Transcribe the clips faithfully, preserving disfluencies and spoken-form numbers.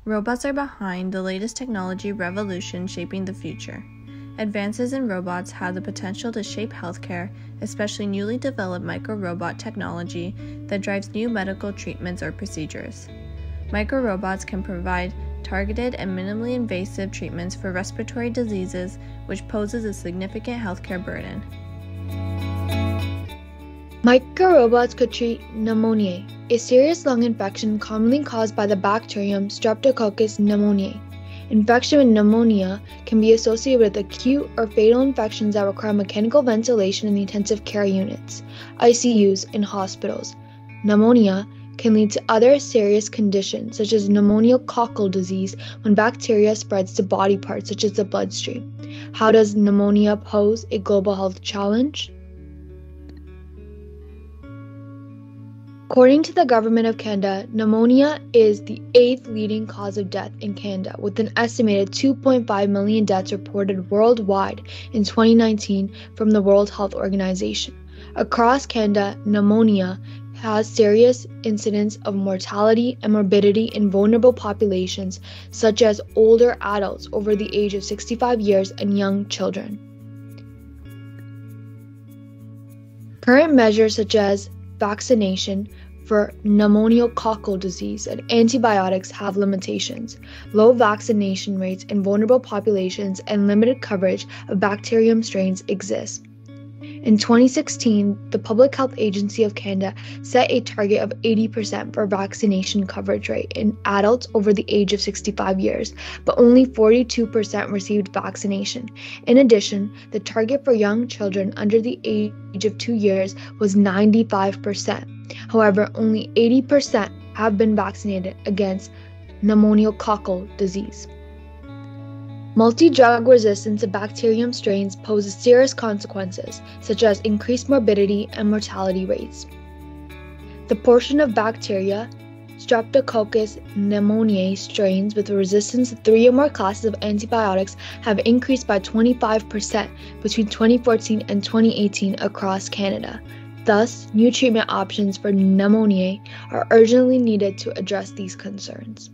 Robots are behind the latest technology revolution shaping the future. Advances in robots have the potential to shape healthcare, especially newly developed microrobot technology that drives new medical treatments or procedures. Microrobots can provide targeted and minimally invasive treatments for respiratory diseases, which poses a significant healthcare burden. Microrobots could treat pneumonia, a serious lung infection commonly caused by the bacterium Streptococcus pneumoniae. Infection with pneumonia can be associated with acute or fatal infections that require mechanical ventilation in the intensive care units, I C Us, and hospitals. Pneumonia can lead to other serious conditions such as pneumoniococcal disease when bacteria spreads to body parts such as the bloodstream. How does pneumonia pose a global health challenge? According to the Government of Canada, pneumonia is the eighth leading cause of death in Canada, with an estimated two point five million deaths reported worldwide in twenty nineteen from the World Health Organization. Across Canada, pneumonia has serious incidents of mortality and morbidity in vulnerable populations such as older adults over the age of sixty-five years and young children. Current measures such as vaccination for pneumoniococcal disease and antibiotics have limitations. Low vaccination rates in vulnerable populations and limited coverage of bacterium strains exist. In twenty sixteen, the Public Health Agency of Canada set a target of eighty percent for vaccination coverage rate in adults over the age of sixty-five years, but only forty-two percent received vaccination. In addition, the target for young children under the age of two years was ninety-five percent. However, only eighty percent have been vaccinated against pneumoniococcal disease. Multi-drug resistance to bacterium strains poses serious consequences, such as increased morbidity and mortality rates. The portion of bacteria, Streptococcus pneumoniae strains with resistance to three or more classes of antibiotics have increased by twenty-five percent between twenty fourteen and twenty eighteen across Canada. Thus, new treatment options for pneumonia are urgently needed to address these concerns.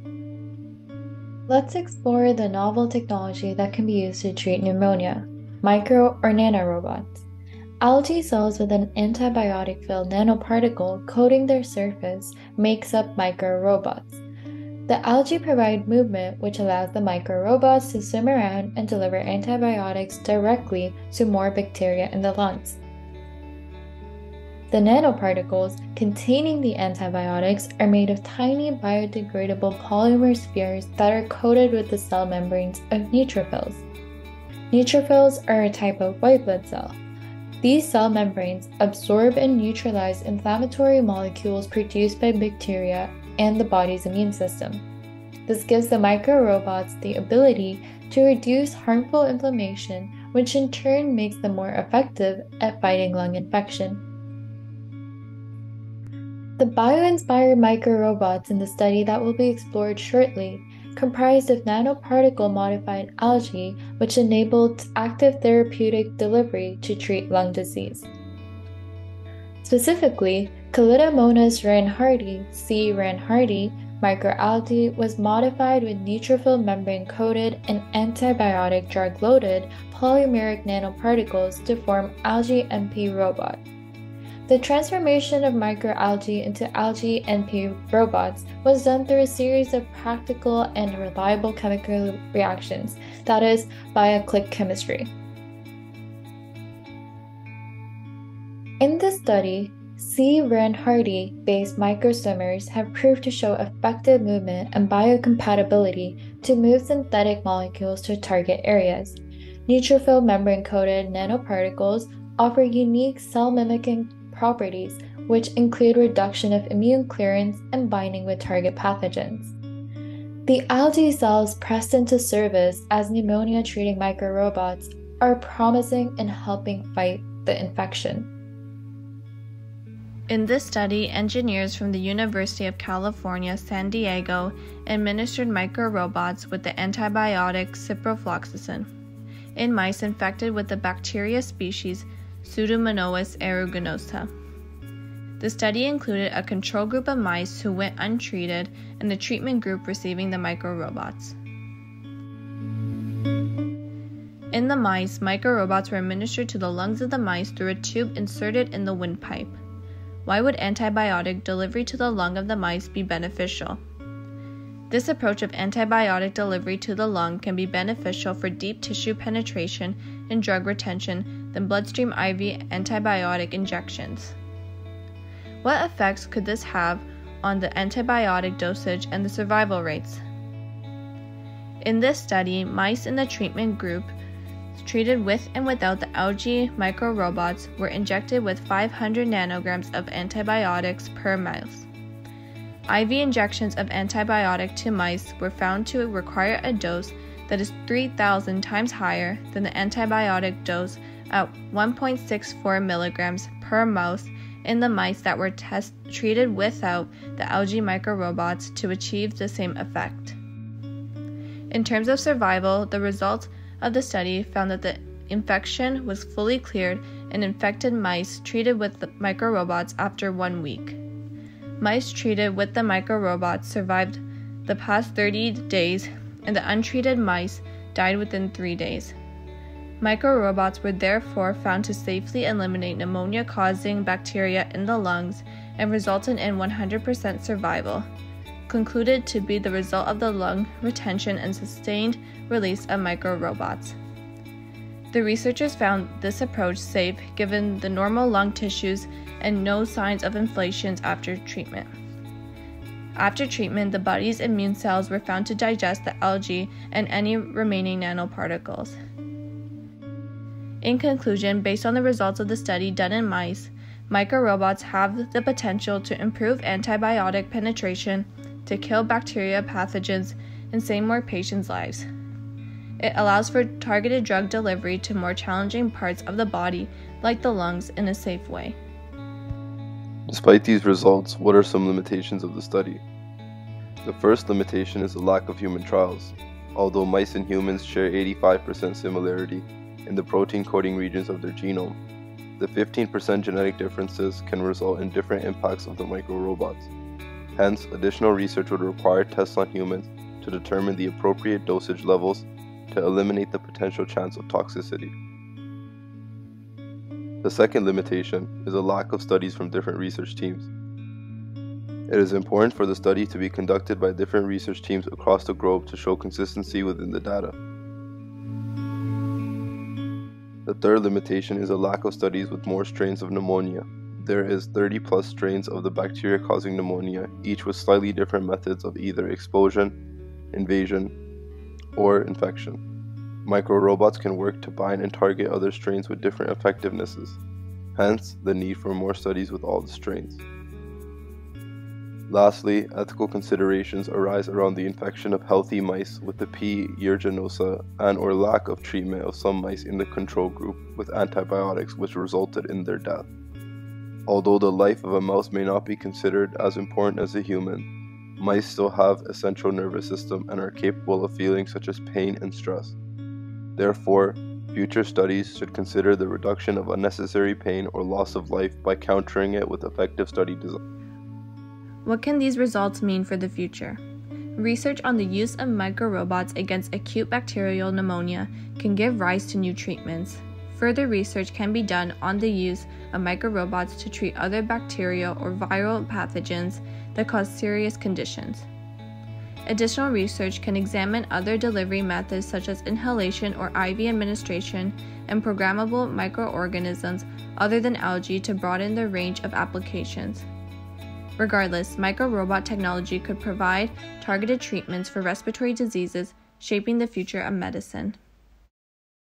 Let's explore the novel technology that can be used to treat pneumonia, micro or nanorobots. Algae cells with an antibiotic-filled nanoparticle coating their surface makes up microrobots. The algae provide movement which allows the microrobots to swim around and deliver antibiotics directly to more bacteria in the lungs. The nanoparticles containing the antibiotics are made of tiny biodegradable polymer spheres that are coated with the cell membranes of neutrophils. Neutrophils are a type of white blood cell. These cell membranes absorb and neutralize inflammatory molecules produced by bacteria and the body's immune system. This gives the microrobots the ability to reduce harmful inflammation, which in turn makes them more effective at fighting lung infection. The bio-inspired microrobots in the study that will be explored shortly comprised of nanoparticle-modified algae, which enabled active therapeutic delivery to treat lung disease. Specifically, Calidomonas reinhardti, C. reinhardti, microalgae was modified with neutrophil membrane-coated and antibiotic drug-loaded polymeric nanoparticles to form algae N P robot. The transformation of microalgae into algae N P robots was done through a series of practical and reliable chemical reactions, that is, via click chemistry. In this study, C. reinhardti-based microswimmers have proved to show effective movement and biocompatibility to move synthetic molecules to target areas. Neutrophil membrane-coated nanoparticles offer unique cell-mimicking properties, which include reduction of immune clearance and binding with target pathogens. The algae cells pressed into service as pneumonia-treating microrobots are promising in helping fight the infection. In this study, engineers from the University of California, San Diego administered microrobots with the antibiotic ciprofloxacin in mice infected with the bacteria species Pseudomonas aeruginosa. The study included a control group of mice who went untreated and a treatment group receiving the microrobots. In the mice, microrobots were administered to the lungs of the mice through a tube inserted in the windpipe. Why would antibiotic delivery to the lung of the mice be beneficial? This approach of antibiotic delivery to the lung can be beneficial for deep tissue penetration and drug retention than bloodstream I V antibiotic injections. What effects could this have on the antibiotic dosage and the survival rates? In this study, mice in the treatment group treated with and without the algae microrobots were injected with five hundred nanograms of antibiotics per mouse. I V injections of antibiotic to mice were found to require a dose that is three thousand times higher than the antibiotic dose at one point six four milligrams per mouse in the mice that were test treated without the algae microrobots to achieve the same effect. In terms of survival, the results of the study found that the infection was fully cleared in infected mice treated with the microrobots after one week. Mice treated with the microrobots survived the past thirty days, and the untreated mice died within three days. Microrobots were therefore found to safely eliminate pneumonia-causing bacteria in the lungs and resulted in one hundred percent survival, concluded to be the result of the lung retention and sustained release of microrobots. The researchers found this approach safe given the normal lung tissues and no signs of inflations after treatment. After treatment, the body's immune cells were found to digest the algae and any remaining nanoparticles. In conclusion, based on the results of the study done in mice, microrobots have the potential to improve antibiotic penetration, to kill bacteria pathogens, and save more patients' lives. It allows for targeted drug delivery to more challenging parts of the body, like the lungs, in a safe way. Despite these results, what are some limitations of the study? The first limitation is the lack of human trials. Although mice and humans share eighty-five percent similarity in the protein coding regions of their genome, the fifteen percent genetic differences can result in different impacts of the microrobots. Hence, additional research would require tests on humans to determine the appropriate dosage levels to eliminate the potential chance of toxicity. The second limitation is a lack of studies from different research teams. It is important for the study to be conducted by different research teams across the globe to show consistency within the data. The third limitation is a lack of studies with more strains of pneumonia. There is thirty plus strains of the bacteria-causing pneumonia, each with slightly different methods of either explosion, invasion, or infection. Microrobots can work to bind and target other strains with different effectivenesses, hence the need for more studies with all the strains. Lastly, ethical considerations arise around the infection of healthy mice with the P. aeruginosa and or lack of treatment of some mice in the control group with antibiotics which resulted in their death. Although the life of a mouse may not be considered as important as a human, mice still have a central nervous system and are capable of feeling such as pain and stress. Therefore, future studies should consider the reduction of unnecessary pain or loss of life by countering it with effective study design. What can these results mean for the future? Research on the use of microrobots against acute bacterial pneumonia can give rise to new treatments. Further research can be done on the use of microrobots to treat other bacterial or viral pathogens that cause serious conditions. Additional research can examine other delivery methods such as inhalation or I V administration and programmable microorganisms other than algae to broaden the range of applications. Regardless, microrobot technology could provide targeted treatments for respiratory diseases, shaping the future of medicine.